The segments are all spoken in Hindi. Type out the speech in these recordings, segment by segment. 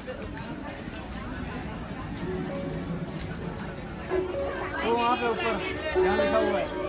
वो वहाँ पे ऊपर क्या लिखा हुआ है?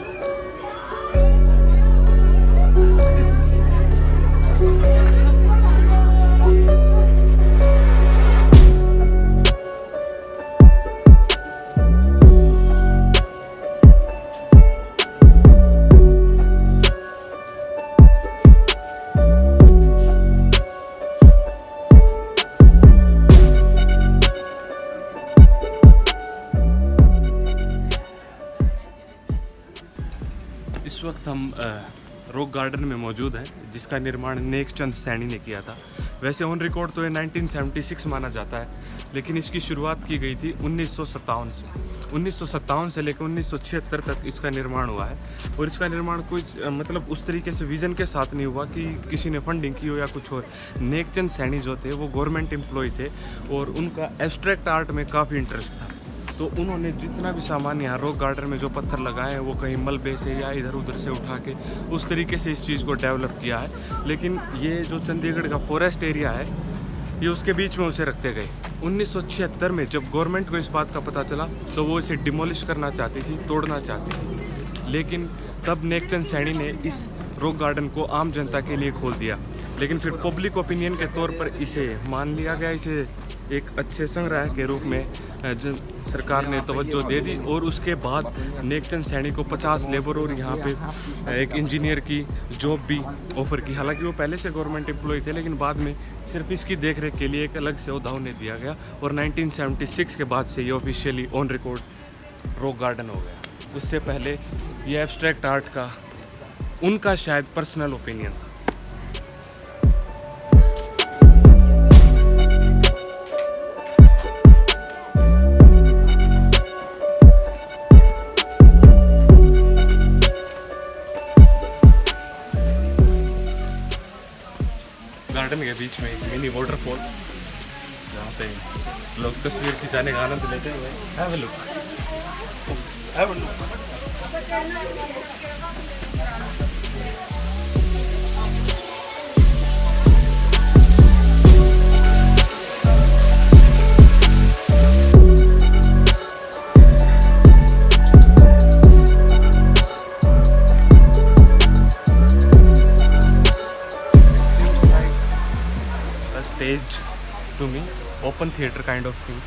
इस वक्त हम रॉक गार्डन में मौजूद हैं, जिसका निर्माण नेक चंद सैनी ने किया था। वैसे ऑन रिकॉर्ड तो ये 1976 माना जाता है, लेकिन इसकी शुरुआत की गई थी 1957 से। 1957 से लेकर 1976 तक इसका निर्माण हुआ है। और इसका निर्माण कुछ मतलब उस तरीके से विज़न के साथ नहीं हुआ कि किसी ने फंडिंग की हो या कुछ और। नेक चंद सैनी जो थे वो गवर्नमेंट एम्प्लॉय थे और उनका एब्स्ट्रैक्ट आर्ट में काफ़ी इंटरेस्ट था। तो उन्होंने जितना भी सामान यहाँ रॉक गार्डन में जो पत्थर लगाए हैं वो कहीं मलबे से या इधर उधर से उठा के उस तरीके से इस चीज़ को डेवलप किया है। लेकिन ये जो चंडीगढ़ का फॉरेस्ट एरिया है, ये उसके बीच में उसे रखते गए। 1976 में जब गवर्नमेंट को इस बात का पता चला तो वो इसे डिमोलिश करना चाहती थी, तोड़ना चाहती थी। लेकिन तब नेक चंद सैनी ने इस रॉक गार्डन को आम जनता के लिए खोल दिया। लेकिन फिर पब्लिक ओपिनियन के तौर पर इसे मान लिया गया, इसे एक अच्छे संग्रह के रूप में सरकार ने तवज्जो दे दी। और उसके बाद नेक चंद सैनी को 50 लेबर और यहाँ पे एक इंजीनियर की जॉब भी ऑफ़र की। हालांकि वो पहले से गवर्नमेंट एम्प्लॉय थे, लेकिन बाद में सिर्फ इसकी देखरेख के लिए एक अलग से ओहदा उन्हें दिया गया। और 1976 के बाद से ये officially on record rock garden हो गया। उससे पहले ये एब्स्ट्रैक्ट आर्ट का उनका शायद पर्सनल ओपिनियन था। गार्डन के बीच में एक मिनी वाटरफॉल, जहाँ पे लोग तस्वीर खिंचाने का आनंद लेते हुए। Have a look, have a look. Stage to me, open theater kind of thing.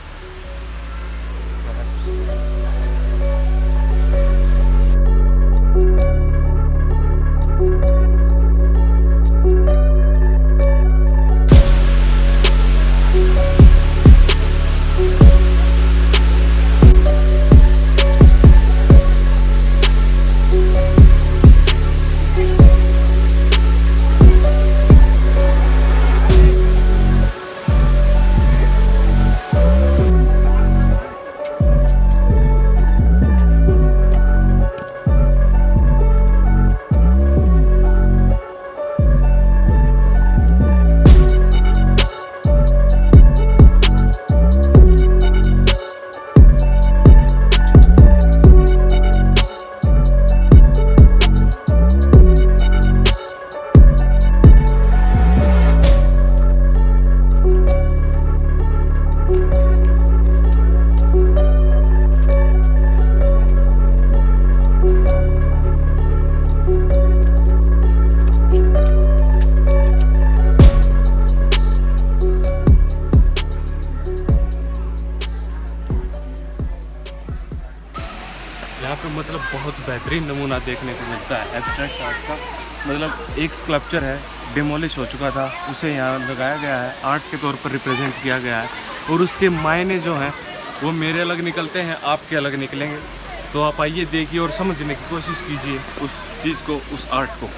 यहाँ पे मतलब बहुत बेहतरीन नमूना देखने को मिलता है एब्स्ट्रैक्ट आर्ट का। मतलब एक स्कल्पचर है, डिमोलिश हो चुका था, उसे यहाँ लगाया गया है, आर्ट के तौर पर रिप्रेजेंट किया गया है। और उसके मायने जो हैं वो मेरे अलग निकलते हैं, आपके अलग निकलेंगे। तो आप आइए, देखिए और समझने की कोशिश कीजिए उस चीज़ को, उस आर्ट को।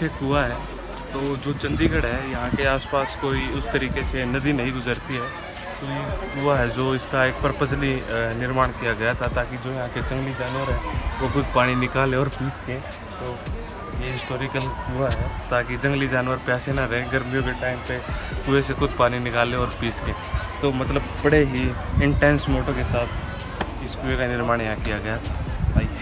पीछे कुआं है। तो जो चंडीगढ़ है यहाँ के आसपास कोई उस तरीके से नदी नहीं गुजरती है, तो ये कुआं है जो इसका एक पर्पसली निर्माण किया गया था ताकि जो यहाँ के जंगली जानवर हैं वो खुद पानी निकाले और पी सकें। तो ये हिस्टोरिकल कुआं है ताकि जंगली जानवर प्यासे ना रहे, गर्मियों के टाइम पे कुएं से खुद पानी निकाले और पी सकें। तो मतलब बड़े ही इंटेंस मोटो के साथ इस कुएं का निर्माण यहाँ किया गया था। आइए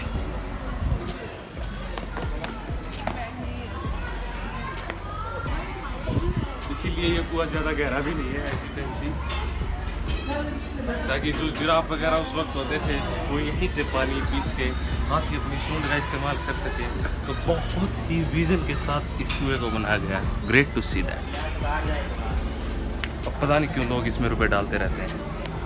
इसीलिए ये कुआं ज़्यादा गहरा भी नहीं है, ऐसी तैसी, ताकि जो जिराफ वगैरह उस वक्त होते थे वो यहीं से पानी पीस के हाथी अपनी सूंड का इस्तेमाल कर सके। तो बहुत ही विजन के साथ इस कुएं को बनाया गया है। Great to see that. अब पता नहीं क्यों लोग इसमें रुपए डालते रहते हैं।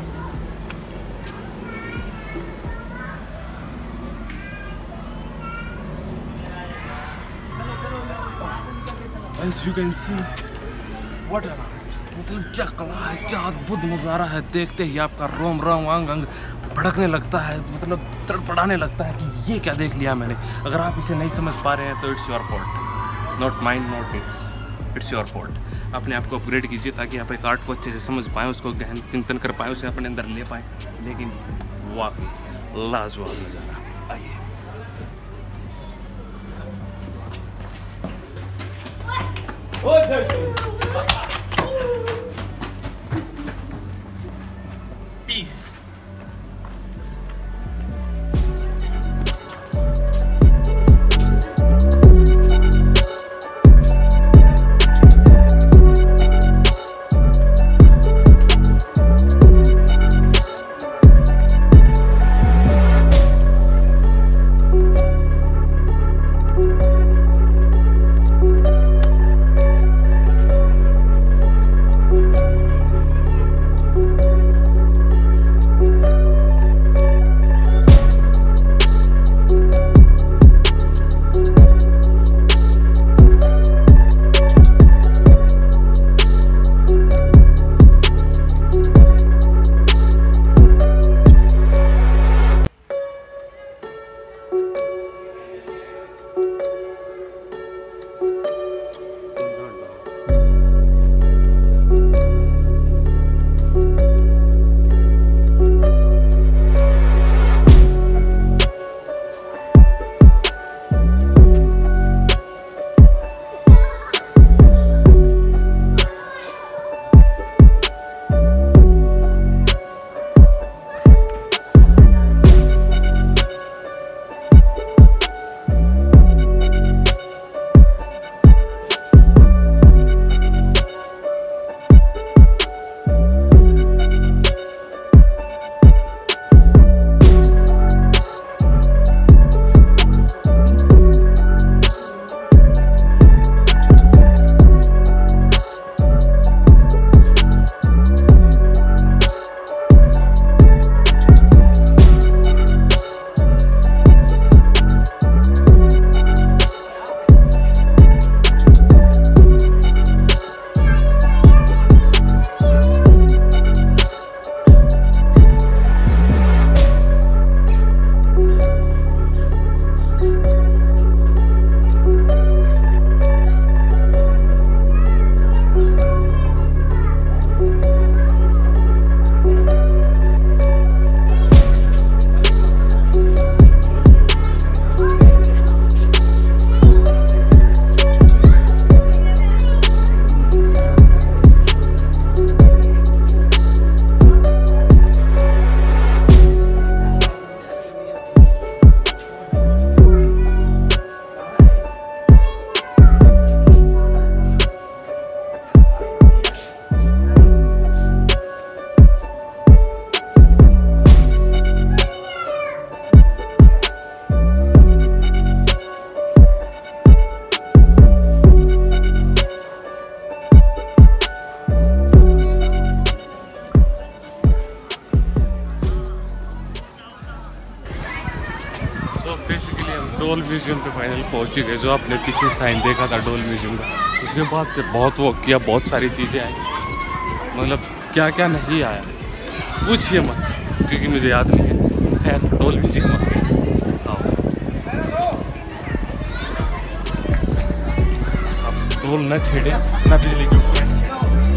As you can see, what a मतलब क्या कला है, क्या अद्भुत नज़ारा है। देखते ही आपका रोम रोम अंग अंग भड़कने लगता है, मतलब तड़पड़ाने लगता है कि ये क्या देख लिया मैंने। अगर आप इसे नहीं समझ पा रहे हैं तो it's your fault, not mind, not it's your fault. अपने आप को अपग्रेड कीजिए ताकि आप एक आर्ट को अच्छे से समझ पाएँ, उसको गहन चिंतन कर पाएँ, उसे अपने अंदर ले पाएँ। लेकिन वाकई लाजवाब नज़ारा। आइए Peace. डोल म्यूजियम पे फाइनल पहुंच गए। जो आपने पीछे साइन देखा था डोल म्यूजियम का, उसके बाद से बहुत वॉक किया, बहुत सारी चीज़ें आई, मतलब क्या क्या नहीं आया पूछिए मत क्योंकि मुझे याद नहीं है। खैर डोल म्यूजियम आओ। डोल न छेड़े, न बिजली के उपकरण छेड़े।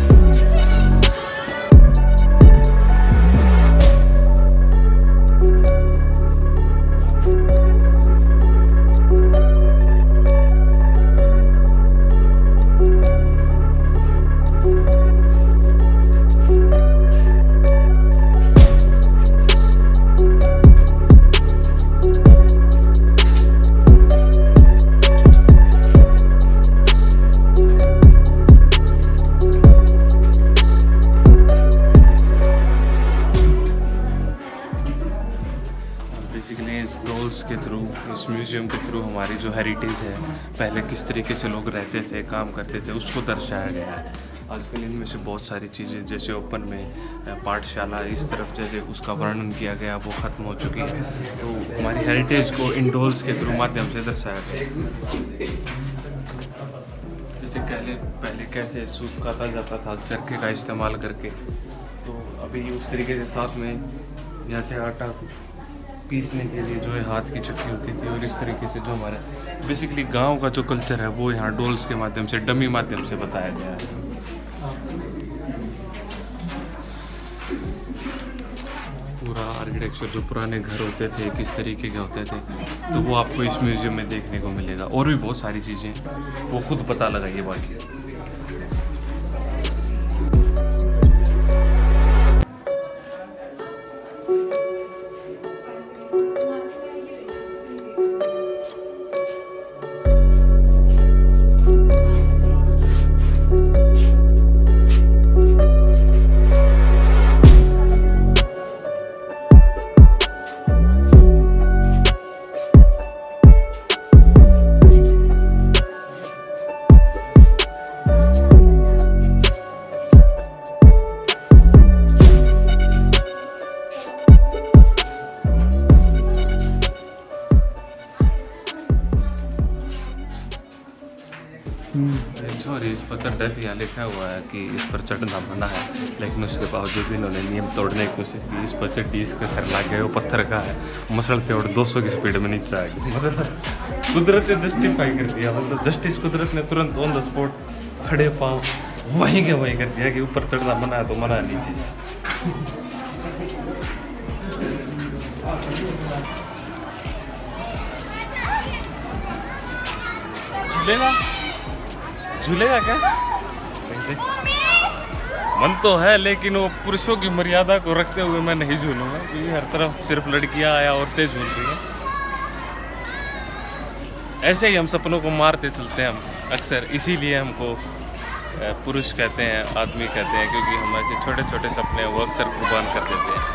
बेसिकली इस डॉल्स के थ्रू, इस म्यूज़ियम के थ्रू हमारी जो हेरिटेज है, पहले किस तरीके से लोग रहते थे, काम करते थे, उसको दर्शाया गया है। आजकल इनमें से बहुत सारी चीज़ें, जैसे ओपन में पाठशाला इस तरफ जैसे उसका वर्णन किया गया, वो ख़त्म हो चुकी है। तो हमारी हेरिटेज को इन डॉल्स के थ्रू माध्यम से दर्शाया गया। जैसे पहले कैसे सूप काटा जाता था चरखे का इस्तेमाल करके, तो अभी उस तरीके से साथ में यहाँ से आटा पीसने के लिए जो है हाथ की चक्की होती थी, और इस तरीके से जो हमारा बेसिकली गांव का जो कल्चर है वो यहाँ डोल्स के माध्यम से, डमी माध्यम से बताया गया है। पूरा आर्किटेक्चर, जो पुराने घर होते थे किस तरीके के होते थे, तो वो आपको इस म्यूज़ियम में देखने को मिलेगा। और भी बहुत सारी चीज़ें वो खुद पता लगाइए बाकी। सॉरी, इस पर डेथ यहाँ लिखा हुआ है कि इस पर चढ़ना मना है, लेकिन उसके बावजूद भी इन्होंने नियम तोड़ने की कोशिश की। इस पर चढ़ी, इसका सर लग गया, वो पत्थर का है, मसलते और 200 की स्पीड में नीचे आएगी। मतलब कुदरत ने जस्टिफाई कर दिया, मतलब जस्टिस कुदरत ने तुरंत ऑन द स्पॉट खड़े पाँव वहीं के वहीं कर दिया कि ऊपर चढ़ना मना है तो मना है नीचे। झूलेगा झूलेगा क्या? मन तो है, लेकिन वो पुरुषों की मर्यादा को रखते हुए मैं नहीं झूलूंगा, क्योंकि हर तरफ सिर्फ लड़कियां या औरतें झूल रही हैं। ऐसे ही हम सपनों को मारते चलते हैं हम अक्सर, इसीलिए हमको पुरुष कहते हैं, आदमी कहते हैं, क्योंकि हम ऐसे छोटे छोटे सपने वो अक्सर कुर्बान कर देते हैं।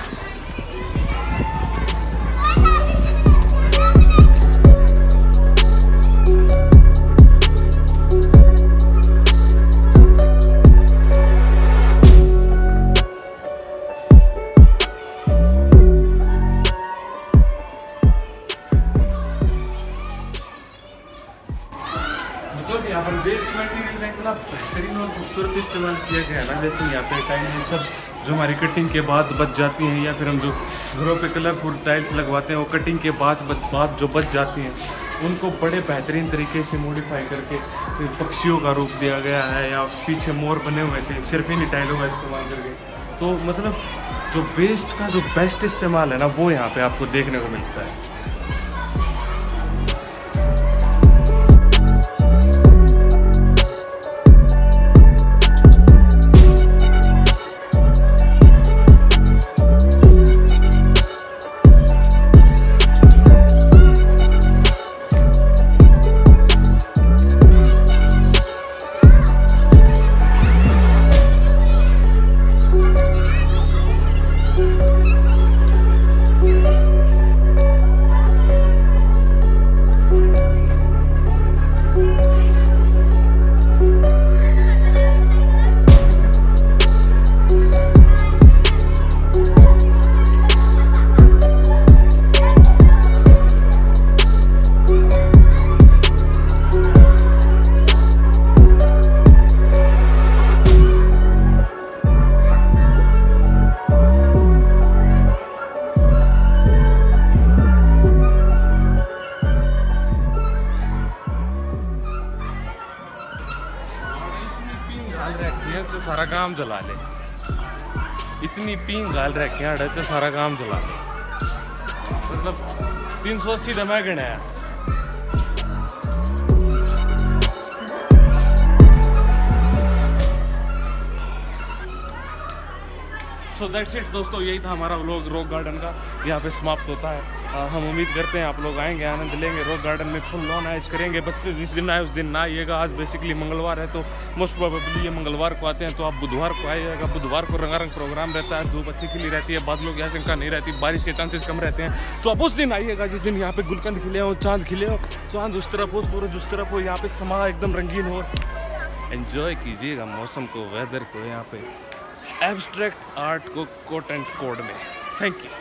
यहाँ पर वेस्ट मटेरियल का इतना बेहतरीन और खूबसूरत इस्तेमाल किया गया है ना, जैसे यहाँ पे टाइल ये सब जो हमारी कटिंग के बाद बच जाती हैं, या फिर हम जो घरों पे कलरफुल टाइल्स लगवाते हैं, वो कटिंग के बाद जो बच जाती हैं, उनको बड़े बेहतरीन तरीके से मॉडिफाई करके पक्षियों का रूप दिया गया है, या पीछे मोर बने हुए थे सिर्फ इन्हीं टाइलों का इस्तेमाल करके। तो मतलब जो वेस्ट का जो बेस्ट इस्तेमाल है ना, वो यहाँ पे आपको देखने को मिलता है। गाल रखी है तो सारा काम जला ले, इतनी पीन गाल रखी है तो सारा काम जला ले, मतलब 380 दमा गिनाया। सो दैट्स इट दोस्तों, यही था हमारा व्लॉग रॉक गार्डन का, यहाँ पे समाप्त होता है। हम उम्मीद करते हैं आप लोग आएंगे, आनंद लेंगे, रॉक गार्डन में फुल ऑन ऐश करेंगे। बच्चे जिस दिन आए उस दिन ना आइएगा, आज बेसिकली मंगलवार है तो मोस्ट प्रोबेबली ये मंगलवार को आते हैं, तो आप बुधवार को आइएगा। बुधवार को रंगारंग प्रोग्राम रहता है, धूप अच्छी खिली रहती है, बादलों की आशंका नहीं रहती, बारिश के चांसेस कम रहते हैं, तो आप उस दिन आइएगा जिस दिन यहाँ पे गुलकंद खिले हो, चाँद खिले हो, चाँद उस तरफ हो, सूरज उस तरफ हो, यहाँ पे समा एकदम रंगीन हो। एंजॉय कीजिएगा मौसम को, वेदर को, यहाँ पे एब्स्ट्रैक्ट आर्ट को कोट एंड कोड में। Thank you.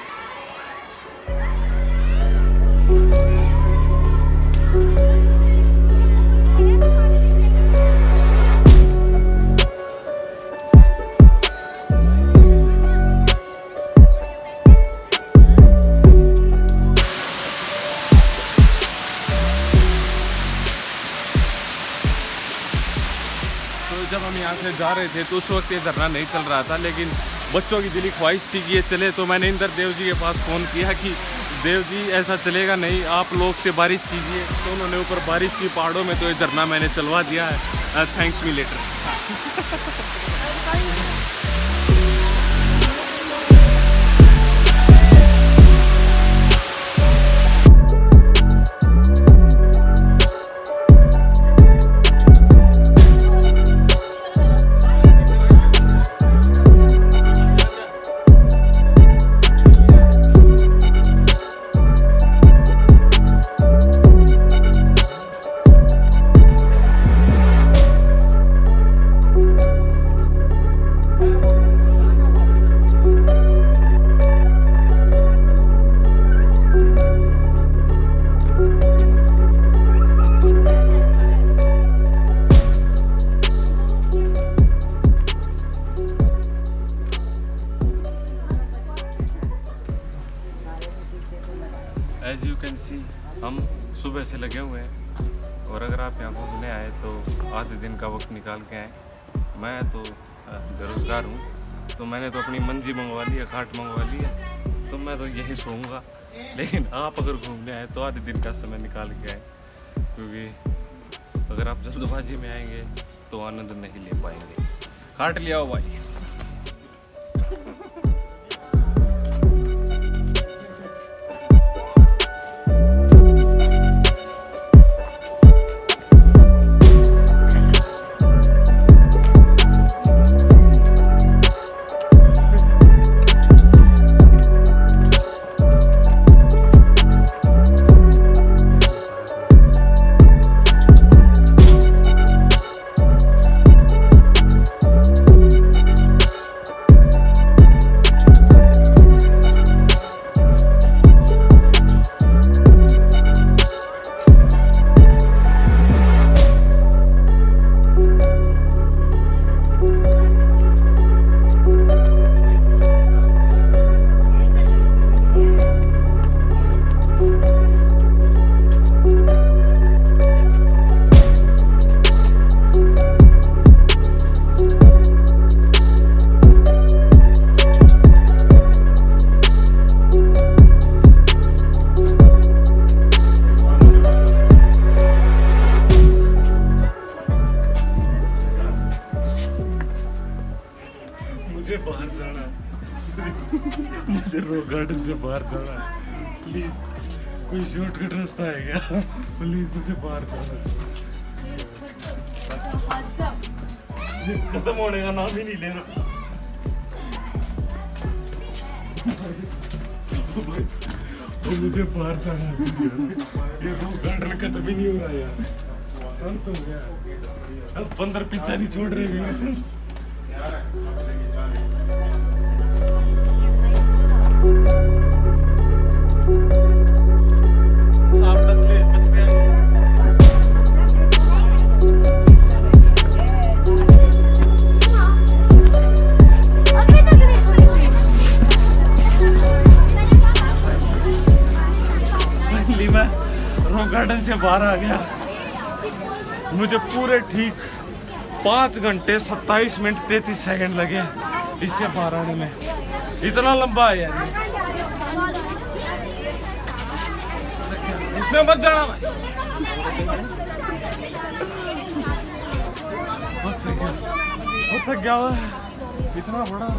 जब हम यहाँ से जा रहे थे तो उस वक्त ये धरना नहीं चल रहा था, लेकिन बच्चों की दिली ख्वाहिश थी कि ये चले, तो मैंने इंद्र देव जी के पास फ़ोन किया कि देव जी ऐसा चलेगा नहीं, आप लोग से बारिश कीजिए। तो उन्होंने ऊपर बारिश की पहाड़ों में तो ये धरना मैंने चलवा दिया है। Thanks me later. As you can see हम सुबह से लगे हुए हैं, और अगर आप यहाँ घूमने आए तो आधे दिन का वक्त निकाल के आए। मैं तो बेरोज़गार हूँ, तो मैंने तो अपनी मंजी मंगवा ली है, खाट मंगवा ली है, तो मैं तो यहीं सोऊंगा। लेकिन आप अगर घूमने आए तो आधे दिन का समय निकाल के आए, क्योंकि अगर आप जल्दबाजी में आएंगे तो आनंद नहीं ले पाएंगे। खाट लिया हो भाई। मुझे बाहर जाना है, मुझे रॉक गार्डन से बाहर जाना है। प्लीज कोई शॉर्टकट रास्ता है क्या? प्लीज मुझे बाहर जाना है, ये खत्म होने का नाम ही नहीं लेना। तो मुझे बाहर जाना है, ये रॉक गार्डन खत्म ही नहीं हो रहा यार। हम तो गया, अब बंदर पीछा नहीं छोड़ रहे भी। रॉक गार्डन से बाहर आ गया, मुझे पूरे ठीक 5 घंटे 27 मिनट 33 सेकंड लगे इससे पार आने में। इतना लंबा है यार, इसमें मत जाना भाई। बहुत थक गया हुआ, इतना बड़ा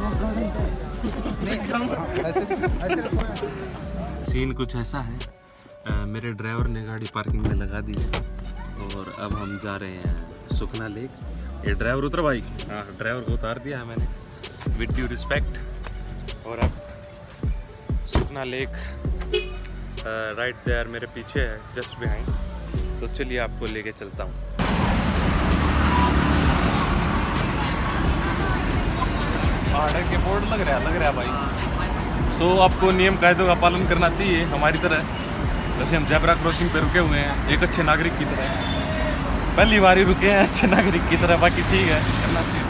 सीन कुछ ऐसा है। मेरे ड्राइवर ने गाड़ी पार्किंग में लगा दी है और अब हम जा रहे हैं सुखना लेक। ये ड्राइवर उतर भाई, हाँ ड्राइवर को उतार दिया है मैंने विद ड्यू रिस्पेक्ट। और अब सुखना लेक राइट देयर मेरे पीछे है, जस्ट बिहाइंड। तो चलिए आपको लेके चलता हूँ। के बोर्ड लग रहा है भाई। सो आपको नियम कायदों का पालन करना चाहिए हमारी तरह। वैसे हम ज़ेब्रा क्रॉसिंग पे रुके हुए हैं एक अच्छे नागरिक की तरह, पहली बार ही रुके हैं अच्छे नागरिक की तरह। बाकी ठीक है, करना चाहिए।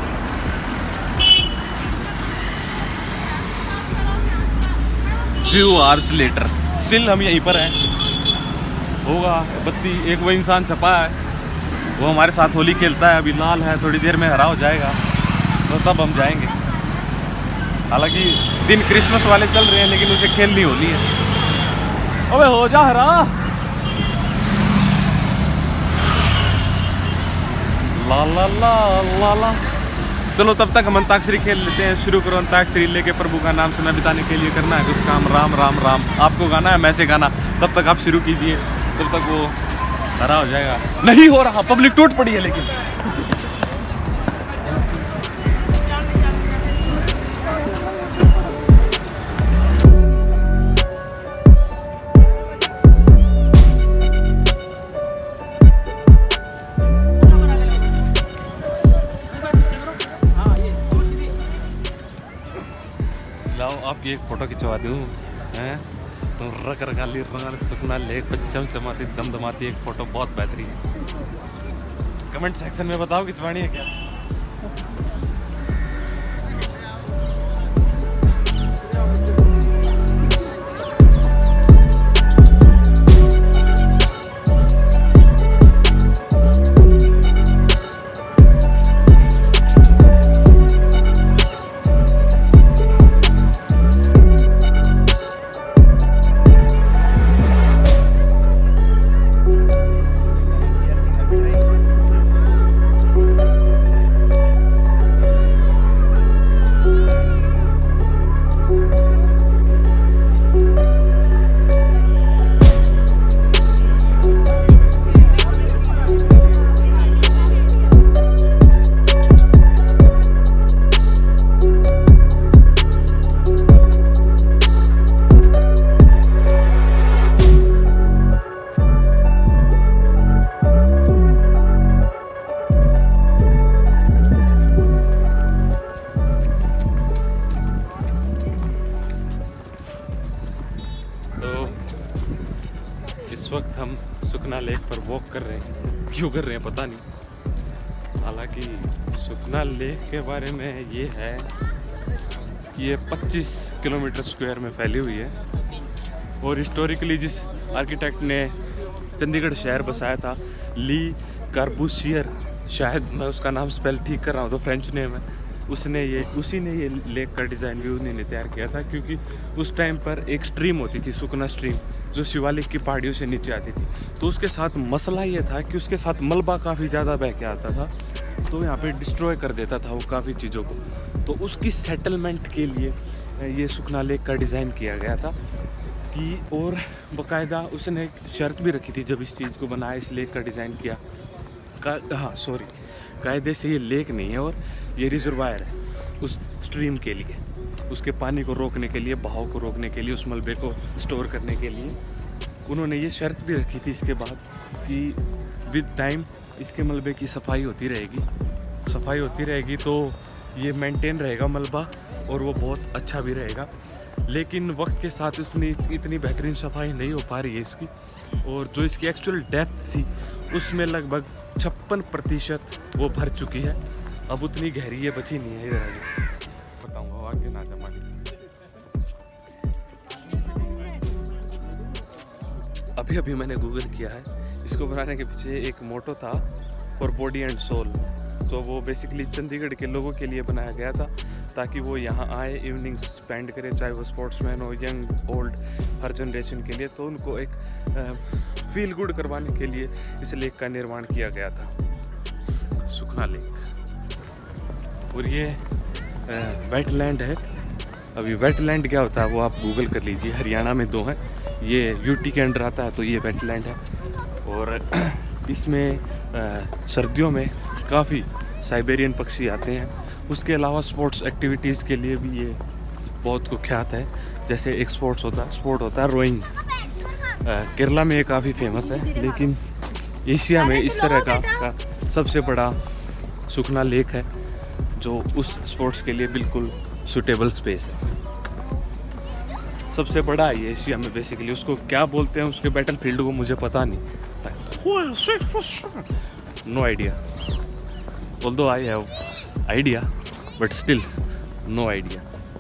फ्यू आवर्स लेटर स्टिल हम यहीं पर हैं। होगा बत्ती, एक वो इंसान छपा है, वो हमारे साथ होली खेलता है, अभी लाल है, थोड़ी देर में हरा हो जाएगा तो तब हम जाएंगे। हालांकि दिन क्रिसमस वाले चल रहे हैं लेकिन उसे खेलनी होली है। अबे हो जा हरा। ला ला ला ला ला। चलो तब तक हम अंताक्षरी खेल लेते हैं। शुरू करो अंताक्षरी लेके प्रभु का नाम समय बिताने के लिए करना है कुछ काम। राम राम राम आपको गाना है, मैं से गाना। तब तक आप शुरू कीजिए, तब तक वो हरा हो जाएगा। नहीं हो रहा, पब्लिक टूट पड़ी है। लेकिन आपकी एक फोटो खिंचवा दूँ हैं तो रकरगाली सुखना लेक पर चमचमाती दमदमाती एक फोटो बहुत बेहतरीन है। कमेंट सेक्शन में बताओ खिंचवानी है क्या। इस वक्त हम सुखना लेक पर वॉक कर रहे हैं। क्यों कर रहे हैं पता नहीं। हालांकि सुखना लेक के बारे में ये है कि ये 25 किलोमीटर स्क्वायर में फैली हुई है और हिस्टोरिकली जिस आर्किटेक्ट ने चंडीगढ़ शहर बसाया था, ली कार्बूसियर, शायद मैं उसका नाम स्पेल ठीक कर रहा हूँ तो फ्रेंच नेम है, उसी ने ये लेक का डिज़ाइन भी उन्हीं ने तैयार किया था। क्योंकि उस टाइम पर एक स्ट्रीम होती थी, सुखना स्ट्रीम, जो शिवालिक की पहाड़ियों से नीचे आती थी। तो उसके साथ मसला ये था कि उसके साथ मलबा काफ़ी ज़्यादा बह के आता था, तो यहाँ पे डिस्ट्रॉय कर देता था वो काफ़ी चीज़ों को। तो उसकी सेटलमेंट के लिए ये सुखना लेक का डिज़ाइन किया गया था कि, और बाकायदा उसने एक शर्त भी रखी थी जब इस चीज़ को बनाया, इस लेक का डिज़ाइन किया। कायदे से ये लेक नहीं है और ये रिजर्वायर है उस स्ट्रीम के लिए, उसके पानी को रोकने के लिए, बहाव को रोकने के लिए, उस मलबे को स्टोर करने के लिए। उन्होंने ये शर्त भी रखी थी इसके बाद कि विद टाइम इसके मलबे की सफाई होती रहेगी तो ये मेंटेन रहेगा मलबा और वो बहुत अच्छा भी रहेगा। लेकिन वक्त के साथ उसने इतनी बेहतरीन सफाई नहीं हो पा रही है इसकी, और जो इसकी एक्चुअल डेप्थ थी उसमें लगभग 56% वो भर चुकी है। अब उतनी गहरी ये बची नहीं है। इधर बताऊंगा आगे ना जमा। अभी मैंने गूगल किया है, इसको बनाने के पीछे एक मोटो था फॉर बॉडी एंड सोल। तो वो बेसिकली चंडीगढ़ के लोगों के लिए बनाया गया था, ताकि वो यहाँ आए, इवनिंग स्पेंड करें, चाहे वो स्पोर्ट्समैन हो, यंग ओल्ड, हर जनरेशन के लिए। तो उनको एक फील गुड करवाने के लिए इस लेक का निर्माण किया गया था, सुखना लेक। और ये वेटलैंड है। अभी वेटलैंड क्या होता है वो आप गूगल कर लीजिए, हरियाणा में 2 हैं, ये यूटी के अंडर आता है, तो ये वेटलैंड है। और इसमें सर्दियों में काफ़ी साइबेरियन पक्षी आते हैं। उसके अलावा स्पोर्ट्स एक्टिविटीज़ के लिए भी ये बहुत कुख्यात है। जैसे एक स्पोर्ट होता है रोइंग, केरला में ये काफ़ी फेमस है, लेकिन एशिया में इस तरह का सबसे बड़ा सुखना लेक है, जो उस स्पोर्ट्स के लिए बिल्कुल सूटेबल स्पेस है। सबसे बड़ा है ये एशिया में बेसिकली। उसको क्या बोलते हैं, उसके बैटल फील्ड को मुझे पता नहीं, no idea. Although I have idea but still no idea.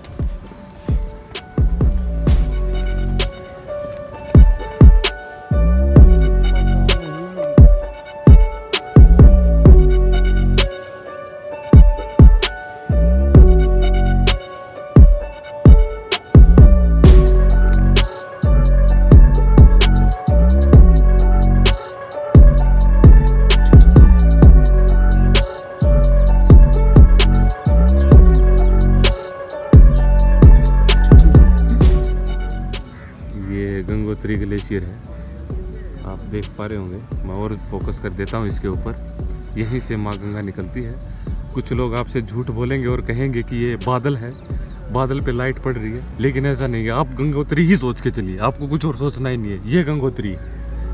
Gangotri glacier है, आप देख पा रहे होंगे। मैं और फोकस कर देता हूँ इसके ऊपर। यहीं से माँ गंगा निकलती है। कुछ लोग आपसे झूठ बोलेंगे और कहेंगे कि ये बादल है, बादल पे लाइट पड़ रही है, लेकिन ऐसा नहीं है। आप गंगोत्री ही सोच के चलिए, आपको कुछ और सोचना ही नहीं है। ये गंगोत्री है।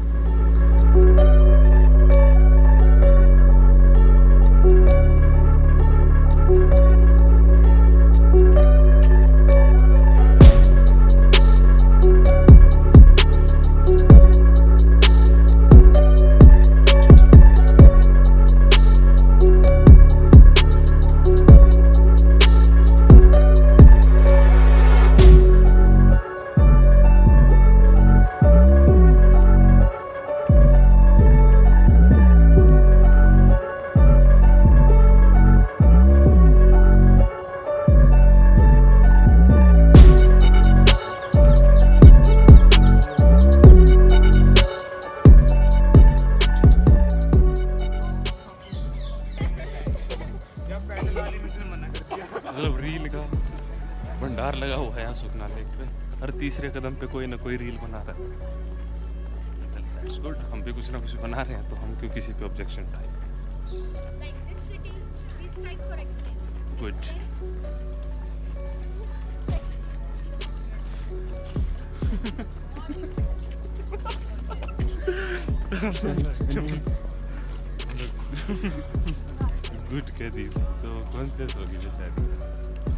मतलब रील का भंडार लगा हुआ है यहाँ सुखना लेक पे। हर तीसरे कदम पे कोई ना कोई रील बना रहा है। दैट्स गुड, हम भी कुछ ना कुछ बना रहे हैं, तो हम क्यों किसी पे ऑब्जेक्शन उठाएं। गुड। गुड कह दी तो कौन से होगी बेचारी।